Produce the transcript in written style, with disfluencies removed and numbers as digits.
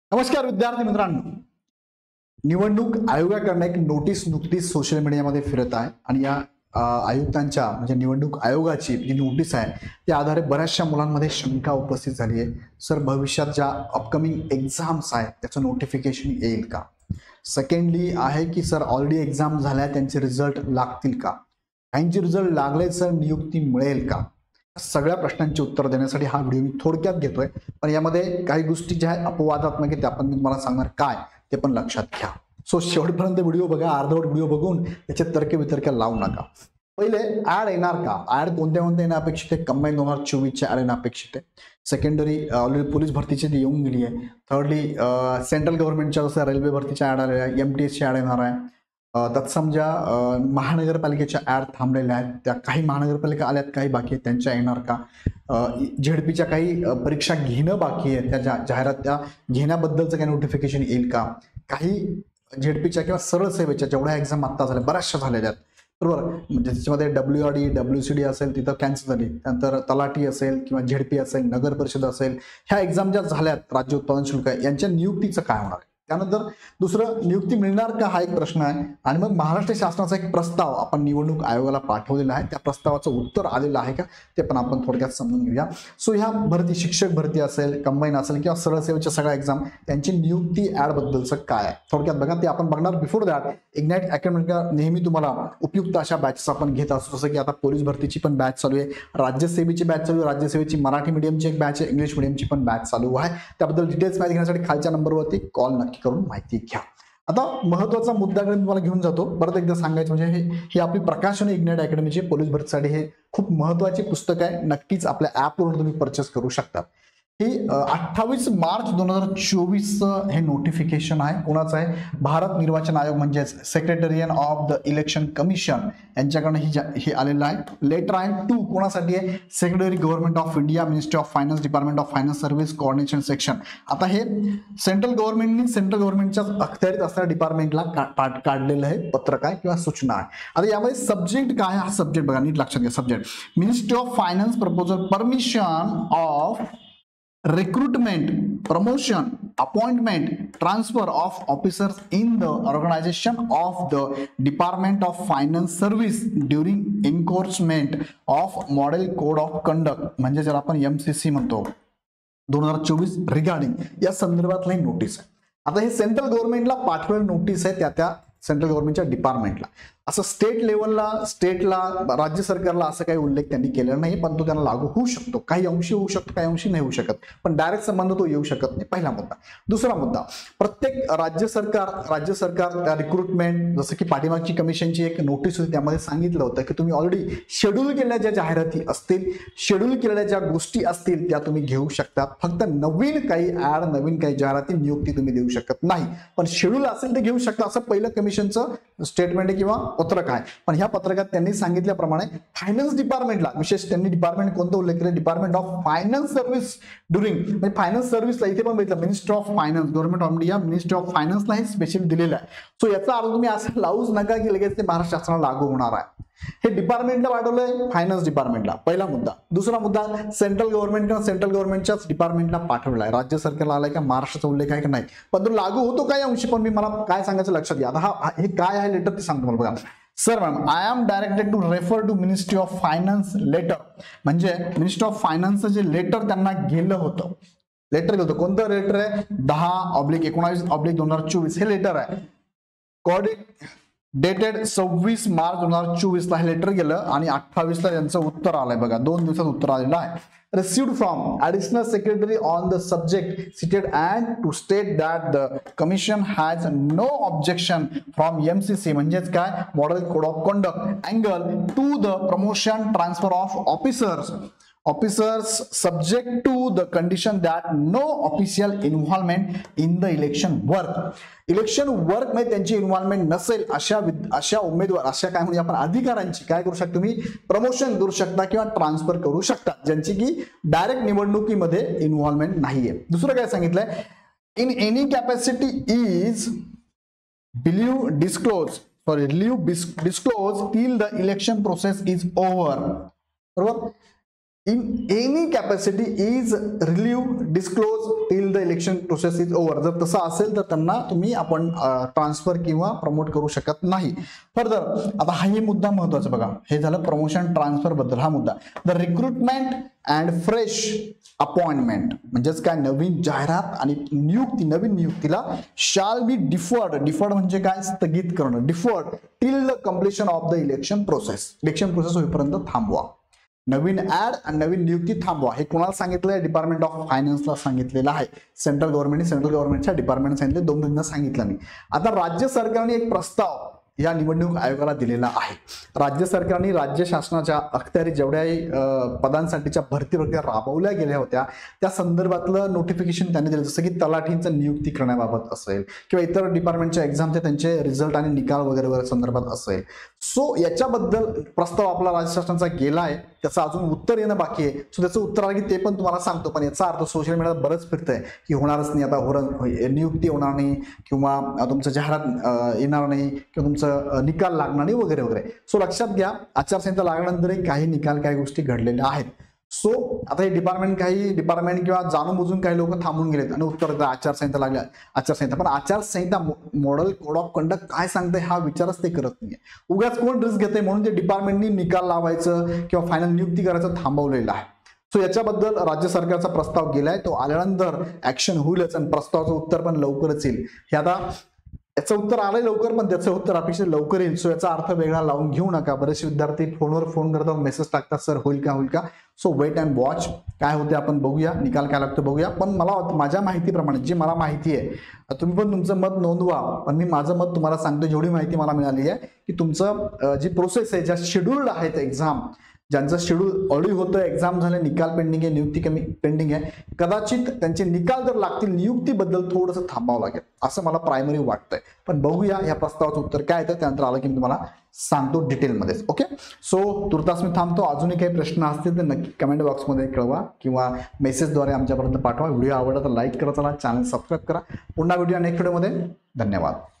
नमस्कार विद्यार्थी मित्रांनो, निवडणूक आयोगाकडून एक नोटीस नुकतीच सोशल मीडियामध्ये फिरत आहे आणि या आयुक्तांच्या म्हणजे निवडणूक आयोगाची जी नोटीस आहे त्या आधारे बऱ्याचशा मुलांमध्ये शंका उपस्थित झाली आहे. सर, भविष्यात ज्या अपकमिंग एक्झाम्स आहेत त्याचं नोटिफिकेशन येईल का? सेकंडली आहे की सर ऑलरेडी एक्झाम झाल्या त्यांचे रिझल्ट लागतील का? काहींचे रिझल्ट लागले सर नियुक्ती मिळेल का? सगळ्या प्रश्नांची उत्तर देण्यासाठी हा व्हिडिओ मी थोडक्यात घेतोय, पण यामध्ये काही गोष्टी ज्या आहेत अपवादात्मक आहेत त्या पण मी तुम्हाला सांगणार काय ते पण लक्षात घ्या. सो शेवटपर्यंत व्हिडिओ बघा, अर्धवट व्हिडिओ बघून त्याचे तर्क वितर्क लावू नका. पहिले ऍड येणार का? ऍड कोणत्या येणं अपेक्षित आहे? कंबाईन 2024 ऍड येणं अपेक्षित आहे. सेकंडरी ऑलरेडी पोलीस भरतीची ती येऊन गेली आहे. थर्डली सेंट्रल गव्हर्नमेंटच्या जसं रेल्वे भरतीच्या ऍड आलेल्या आहे, MTS ची ऍड येणार आहे. तत्सम महानगरपालिकेच्या ऍड थांबलेल्या आहेत, त्या काही महानगरपालिका आल्यात, काही बाकी आहेत, त्यांच्या येणार का? झेडपीच्या काही परीक्षा घेणं बाकी आहे, त्या जाहिरात त्या घेण्याबद्दलचं काही नोटिफिकेशन येईल का? काही झेडपीच्या किंवा सरळ सेवेच्या जेवढ्या एक्झाम आत्ता झाल्या बऱ्याचशा झालेल्या आहेत, बरोबर. म्हणजे त्याच्यामध्ये WRD WCD असेल तिथं कॅन्सल झाली. त्यानंतर तलाठी असेल किंवा झेडपी असेल, नगर परिषद असेल, ह्या एक्झाम ज्या झाल्यात राज्य उत्पादन शुल्क यांच्या नियुक्तीचं काय होणार आहे? त्यानंतर दुसरं, नियुक्ती मिळणार का हा एक प्रश्न आहे. आणि मग महाराष्ट्र शासनाचा एक प्रस्ताव आपण निवडणूक आयोगाला पाठवलेला आहे, त्या प्रस्तावाचं उत्तर आलेलं आहे का ते पण आपण थोडक्यात समजून घेऊया. सो ह्या भरती, शिक्षक भरती असेल, कंबाईन असेल किंवा सरळ सेवेच्या सगळ्या एक्झाम त्यांची नियुक्ती ऍड बद्दलचं काय आहे थोडक्यात बघा, ते आपण बघणार. बिफोर दॅट, इग्नाइट अकॅडमीला नेहमी तुम्हाला उपयुक्त अशा बॅचेस आपण घेत असतो, जसं की आता पोलीस भरतीची पण बॅच चालू आहे, राज्यसेवेची बॅच चालू आहे, राज्यसेवेची मराठी मीडियमची एक बॅच आहे, इंग्लिश मीडियमची पण बॅच चालू आहे. त्याबद्दल डिटेल्स माहिती घेण्यासाठी खालच्या नंबरवरती कॉल नक्की करून माहिती घ्या. आता महत्वाचा मुद्द्याकडे तुम्हाला घेऊन जातो. परत एकदा सांगायचं म्हणजे ही आपली प्रकाशन इग्नाइट अकॅडमीची पोलीस भरतीसाठी हे खूप महत्वाचे पुस्तक आहे. नक्कीच आपल्या ऍपवरून तुम्ही परचेस करू शकता. ही 28 मार्च 2024 हे नोटिफिकेशन आहे. कोणाचं आहे? भारत निर्वाचन आयोग म्हणजेच secretariat of the election commission यांच्याकडनं हे आलेलं आहे. लेटर आहे 2 कोणासाठी आहे? Secretary government of India, ministry of finance, department of finance service, coordination section. आता हे सेंट्रल गव्हर्नमेंटच्या अखत्यारीत असणाऱ्या डिपार्टमेंटला काढलेलं आहे पत्रक आहे किंवा सूचना आहे. आता यामध्ये सब्जेक्ट काय? हा सब्जेक्ट बघा, नीट लक्षात घ्या. Subject ministry of finance proposal permission of recruitment, promotion, appointment, transfer of officers in the organization of the Department of Finance Service during enforcement of Model Code of Conduct म्हणजे ज्याला आपण MCC म्हणतो 2024 regarding या संदर्भातली notice आहे. आता हे central गव्हर्नमेंटला पाठवलेली नोटीस आहे, त्या सेंट्रल गव्हर्नमेंटच्या डिपार्टमेंटला. असं स्टेट लेवलला, स्टेटला, राज्य सरकारला असं काही उल्लेख त्यांनी केलेला नाही, पण तो त्यांना लागू होऊ शकतो. काही अंशी होऊ शकतो, काही अंशी नाही होऊ शकत, पण डायरेक्ट संबंध तो येऊ शकत नाही. पहिला मुद्दा. दुसरा मुद्दा, प्रत्येक राज्य सरकार रिक्रुटमेंट, जसं की पाठीमागची कमिशनची एक नोटीस होती त्यामध्ये सांगितलं होतं की तुम्ही ऑलरेडी शेड्यूल केलेल्या ज्या जाहिराती असतील, शेड्यूल केलेल्या ज्या गोष्टी असतील त्या तुम्ही घेऊ शकता. फक्त नवीन काही ऍड, नवीन काही जाहिराती, नियुक्ती तुम्ही देऊ शकत नाही, पण शेड्यूल असेल ते घेऊ शकता, असं पहिलं कमिशनचं स्टेटमेंट आहे किंवा पत्रक आहे. पण ह्या पत्रकात त्यांनी सांगितल्याप्रमाणे फायनान्स डिपार्टमेंटला, विशेष त्यांनी डिपार्टमेंट कोणतं उल्लेख केलं? Department of finance service during, म्हणजे फायनान्स सर्व्हिसला इथे पण बघितलं ministry of finance, government of India, ministry of फायनान्सला हे स्पेशल दिलेलं आहे. सो याचा अर्थ तुम्ही असं लावूच नका की लगेच ते महाराष्ट्र शासनाला लागू होणार आहे. हे डिपार्टमेंटला पाठवलंय, फायनान्स डिपार्टमेंटला, पहिला मुद्दा. दुसरा मुद्दा, सेंट्रल गव्हर्नमेंटच्याच डिपार्टमेंटला पाठवलं आहे. राज्य सरकारला आलाय का? महाराष्ट्राचा उल्लेख आहे की नाही? पण तो लागू होतो काही अंशी, पण मी मला काय सांगायचं लक्षात घ्या. आता हे काय आहे लेटर ते सांगतो मला. बघा sir, ma'am, I am directed to refer to ministry of finance letter, म्हणजे मिनिस्ट्री ऑफ फायनान्सचं जे लेटर त्यांना गेलं होतं, कोणतं लेटर आहे? 10/19/2024 हे लेटर आहे. डेटेड 26 मार्च 2024 ला हे लेटर गेलं आणि 28 ला त्यांचं उत्तर आलंय. बघा, 2 दिवसात उत्तर आलेलं आहे. Received from additional secretary on the subject cited and to state that the commission has no objection from MCC म्हणजेच काय? Model Code of Conduct angle to the promotion transfer of officers subject to the condition that no official involvement in the election work मध्ये त्यांची involvement नसेल अशा उमेदवार, अशा काय म्हणजे आपण अधिकाऱ्यांची काय करू शकता? तुम्ही प्रमोशन करू शकता किंवा ट्रान्सफर करू शकता ज्यांची की डायरेक्ट निवडणुकीमध्ये इन्व्हॉल्वमेंट नाहीये. दुसरं काय सांगितलंय? In any capacity is disclose till the election process is over. बरोबर. in any capacity is relieved disclosed till the election process is over, जर तसं असेल तर त्यांना तुम्ही आपण ट्रान्सफर किंवा प्रमोट करू शकत नाही. फर्दर आता हाही मुद्दा महत्वाचा बघा, हे झालं प्रमोशन ट्रान्सफर बद्दल हा मुद्दा. The recruitment and fresh appointment म्हणजेच काय, नवीन जाहिरात आणि नियुक्ती, नवीन नियुक्तीला शाल बी डिफर्ड म्हणजे काय, स्थगित करणं, deferred till the completion of the election process. Election process होईपर्यंत थांबवा. नवीन ऍड आणि नवीन नियुक्ती थांबवा. हे कोणाला सांगितलंय? डिपार्टमेंट ऑफ फायनान्सला सांगितलेलं आहे. सेंट्रल गव्हर्नमेंटच्या डिपार्टमेंटने सांगितले, 2 महिन्यांना सांगितलं नाही. आता राज्य सरकारने एक प्रस्ताव या निवडणूक आयोगाला दिलेला आहे. राज्य सरकारने राज्य शासनाच्या अखत्यारी जेवढ्याही पदांसाठीच्या भरती प्रक्रिया राबवल्या गेल्या होत्या त्या संदर्भातलं नोटिफिकेशन त्यांनी दिलं, जसं की तलाठींचं नियुक्ती करण्याबाबत असेल किंवा इतर डिपार्टमेंटच्या एक्झामचे त्यांचे रिझल्ट आणि निकाल वगैरे संदर्भात असेल. सो याच्याबद्दल प्रस्ताव आपला राज्य शासनाचा गेला आहे, त्याचं अजून उत्तर येणं बाकी आहे. सो त्याचं उत्तर आलं की ते पण तुम्हाला सांगतो. पण याचा अर्थ सोशल मीडियावर बरंच फिरतंय की होणारच नाही, आता नियुक्ती होणार नाही किंवा तुमचं जाहिरात येणार नाही किंवा तुमचं निकाल लागणार नाही वगैरे वगैरे. सो लक्षात घ्या, आचारसंहिता लागल्यानंतरही काही निकाल, काही गोष्टी घडलेल्या आहेत. सो आता हे काही डिपार्टमेंट किंवा जाणून बुजून काही लोक थांबून गेलेत आणि उत्तर देतात आचारसंहिता लागल्या, आचारसंहिता. पण आचारसंहिता मॉडेल कोड ऑफ कंडक्ट काय सांगते हा विचारच ते करत नाहीये. उगाच कोण रिस्क घेते म्हणून ते डिपार्टमेंटनी निकाल लावायचं किंवा फायनल नियुक्ती करायचं थांबवलेलं आहे. सो याच्याबद्दल राज्य सरकारचा प्रस्ताव गेलाय, तो आल्यानंतर ऍक्शन होईलच आणि प्रस्तावाचं उत्तर पण लवकरच येईल. हे आता याचं उत्तर आलंय लवकर, पण त्याचं उत्तर अपेक्षित लवकर येईल. सो याचा अर्थ वेगळा लावून घेऊ नका. बरेचसे विद्यार्थी फोनवर फोन करतात, मेसेज टाकतात, सर होईल का. सो वेट अँड वॉच, काय होते आपण बघूया, निकाल काय लागतो बघूया. पण मला माझ्या माहितीप्रमाणे, जी मला माहिती आहे, तुम्ही पण तुमचं मत नोंदवा, पण मी माझं मत तुम्हाला सांगतो. जेवढी माहिती मला मिळाली आहे की तुमचं जी प्रोसेस आहे, ज्या शेड्यूल्ड आहेत एक्झाम, ज्यांचं शेड्यूल ऑलरेडी होतं, एक्झाम झाले, निकाल पेंडिंग आहे, नियुक्ती कमी पेंडिंग आहे, कदाचित त्यांचे निकाल जर लागतील, नियुक्तीबद्दल थोडंसं थांबावं लागेल असं मला प्रायमरी वाटतंय. पण बघूया या प्रस्तावाचं उत्तर काय येतं, त्यानंतर आलं की मी तुम्हाला सांगतो डिटेलमध्ये. ओके, सो तुर्तास मी थांबतो. अजूनही काही प्रश्न असतील तर नक्की कमेंट बॉक्समध्ये कळवा किंवा मेसेजद्वारे आमच्यापर्यंत पाठवा. व्हिडिओ आवडला तर लाईक करा, चला चॅनल सबस्क्राईब करा. पुन्हा व्हिडिओ नेक्स्ट व्हिडिओमध्ये. धन्यवाद.